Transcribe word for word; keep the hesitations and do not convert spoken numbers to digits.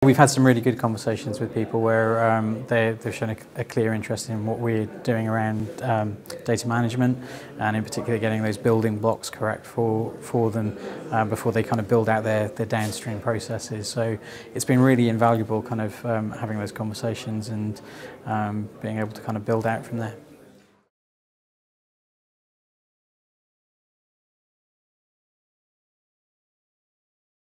We've had some really good conversations with people where um, they, they've shown a, a clear interest in what we're doing around um, data management, and in particular getting those building blocks correct for, for them uh, before they kind of build out their, their downstream processes. So it's been really invaluable kind of um, having those conversations and um, being able to kind of build out from there.